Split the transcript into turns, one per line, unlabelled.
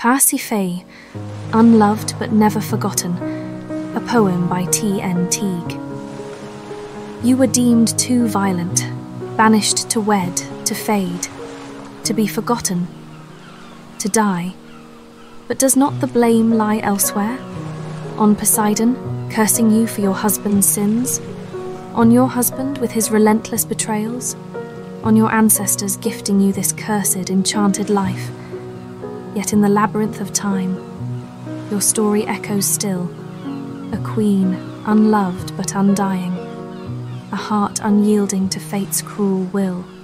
Pasiphaë, Unloved but Never Forgotten, a poem by T N Teague. You were deemed too violent, banished to wed, to fade, to be forgotten, to die. But does not the blame lie elsewhere? On Poseidon, cursing you for your husband's sins? On your husband with his relentless betrayals? On your ancestors gifting you this cursed, enchanted life? Yet in the labyrinth of time, your story echoes still, a queen, unloved but undying, a heart unyielding to fate's cruel will.